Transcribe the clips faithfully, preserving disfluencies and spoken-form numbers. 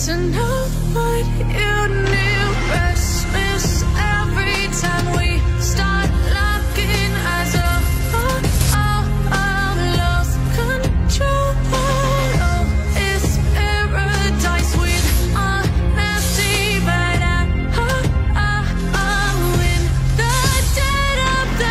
to know what you knew. Restless every time we start locking eyes. Oh, oh, oh, I've lost control. Oh, it's paradise with honesty, but I, oh, oh, oh, in the dead of the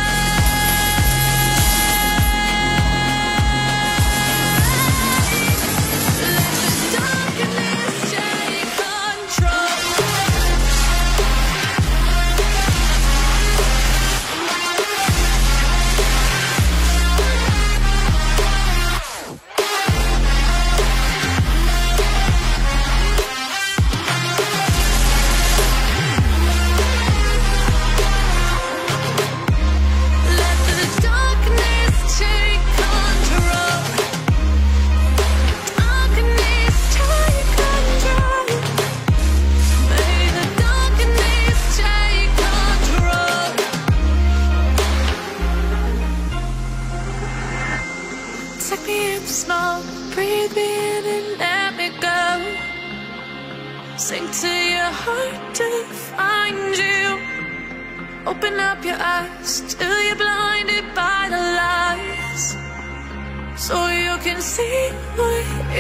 take me in slow, breathe me in and let me go. Sink to your heart to find you. Open up your eyes till you're blinded by the lies, so you can see what